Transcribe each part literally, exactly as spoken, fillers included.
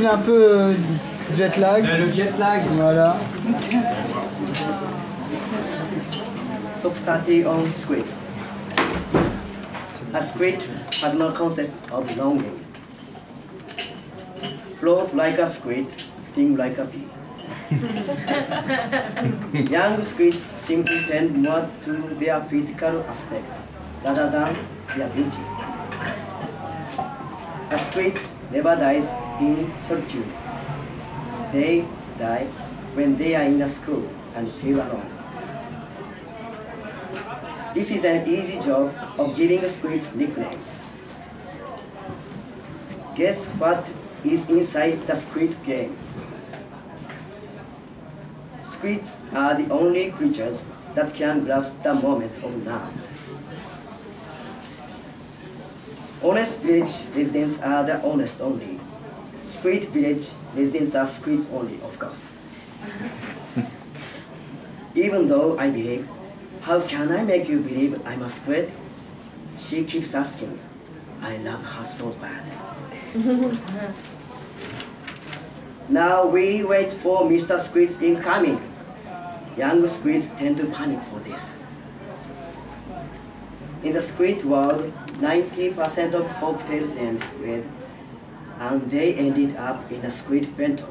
pris un peu euh, jet lag. Le jet lag. Voilà. Top thirty on squid. A squid has no concept of longing. Float like a squid, sting like a bee. Young squids seem to tend more to their physical aspect rather than their beauty. A squid never dies in solitude. They die when they are in a school and feel alone. This is an easy job of giving squids nicknames. Guess what is inside the squid game? Squids are the only creatures that can grasp the moment of now. Honest village residents are the honest only. Squid village residents are squids only, of course. Even though I believe, how can I make you believe I'm a squid? She keeps asking. I love her so bad. Now we wait for Mister Squid's incoming. Young squids tend to panic for this. In the squid world, ninety percent of folk tales end with, and they ended up in a squid bento.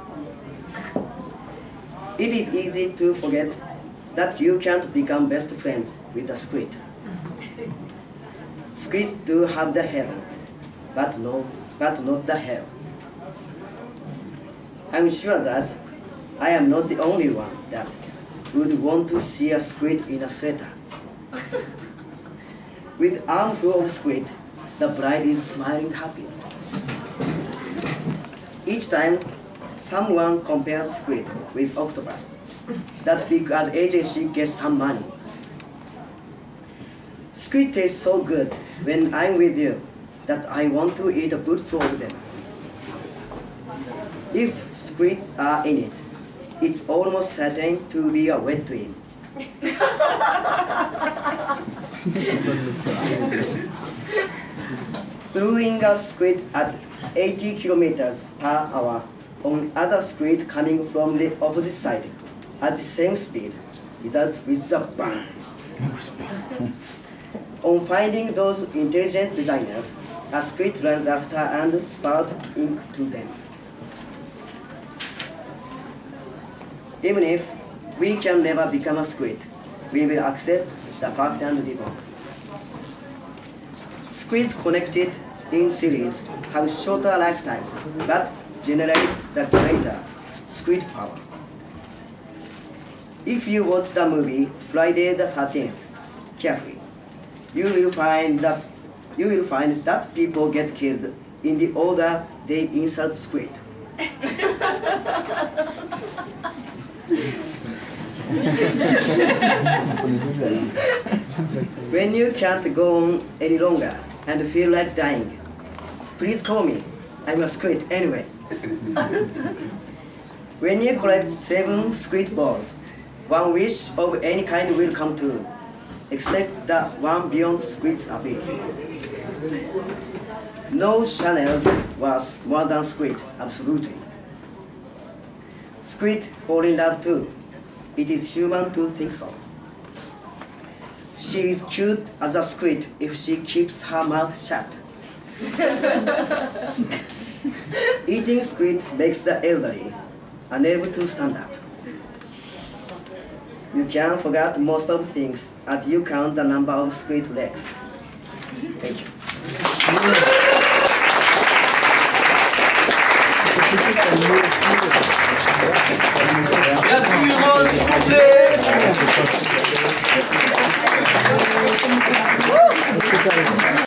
It is easy to forget that you can't become best friends with a squid. Squids do have the heaven, but no, but not the hell. I'm sure that I am not the only one that would want to see a squid in a sweater. With armful of squid, the bride is smiling happily. Each time someone compares squid with octopus, that big ad agency gets some money. Squid tastes so good when I'm with you that I want to eat a buttful of them. If squids are in it, it's almost certain to be a wet dream. Throwing a squid at eighty kilometers per hour on other squid coming from the opposite side at the same speed, results with a bang. On finding those intelligent designers, a squid runs after and spouts ink to them. Even if we can never become a squid, we will accept the fact and live on. Squids connected in series have shorter lifetimes, but generate the greater squid power. If you watch the movie Friday the thirteenth carefully, you will find that you will find that people get killed in the order they insult squid. When you can't go on any longer and feel like dying, please call me. I'm a squid anyway. When you collect seven squid balls, one wish of any kind will come true, except the one beyond squid's ability. No Chanel's was more than squid, absolutely. Squid fall in love too. It is human to think so. She is cute as a squid if she keeps her mouth shut. Eating squid makes the elderly unable to stand up. You can forget most of things as you count the number of squid legs. Thank you. Merci, Rose, s'il vous plaît.